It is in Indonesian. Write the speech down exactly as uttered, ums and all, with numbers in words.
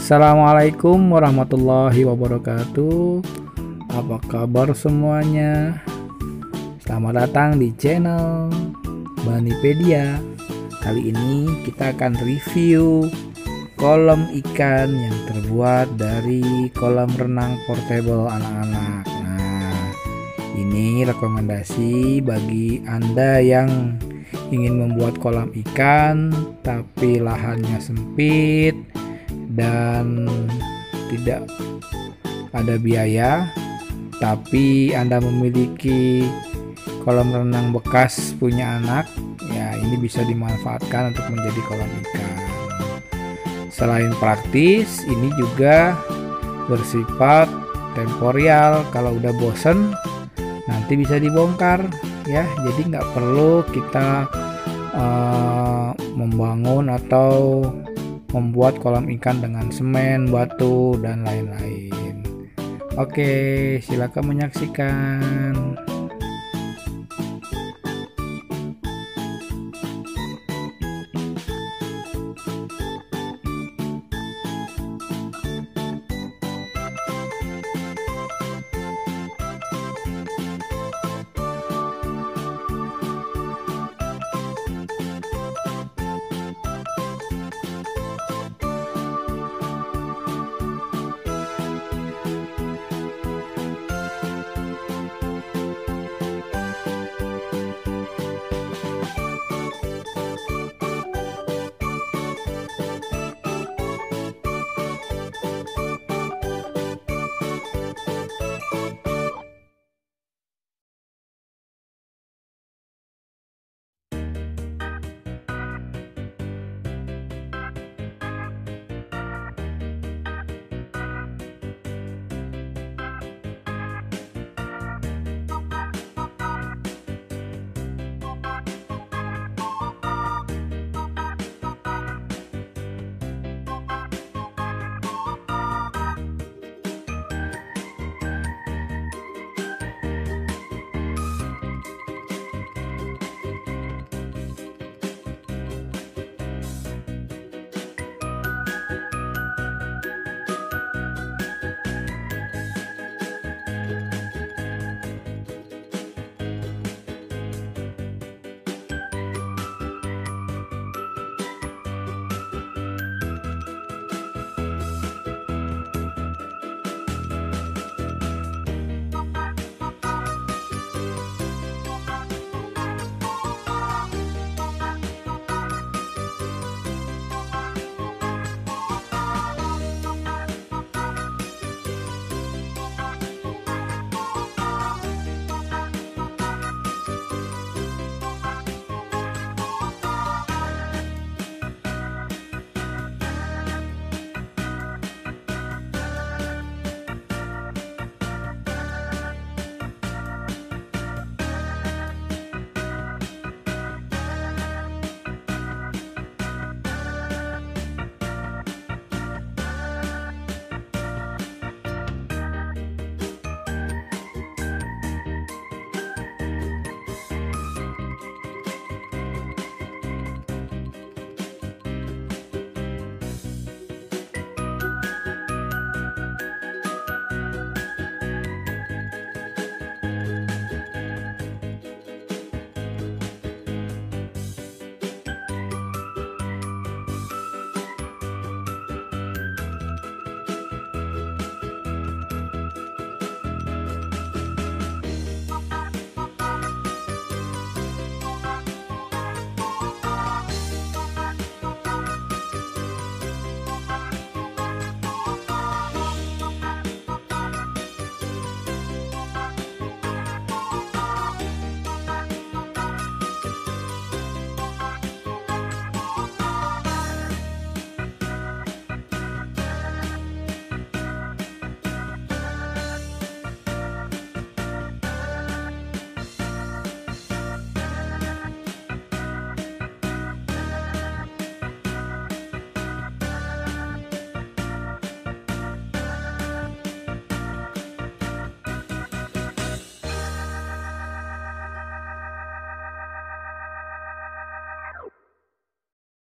Assalamualaikum warahmatullahi wabarakatuh. Apa kabar semuanya? Selamat datang di channel Banipedia. Kali ini kita akan review kolam ikan yang terbuat dari kolam renang portable anak-anak. Nah, ini rekomendasi bagi Anda yang ingin membuat kolam ikan tapi lahannya sempit dan tidak ada biaya, tapi Anda memiliki kolam renang bekas punya anak, ya ini bisa dimanfaatkan untuk menjadi kolam ikan. Selain praktis, ini juga bersifat temporer. Kalau udah bosen nanti bisa dibongkar ya, jadi nggak perlu kita uh, membangun atau membuat kolam ikan dengan semen, batu, dan lain-lain. Oke, silakan menyaksikan.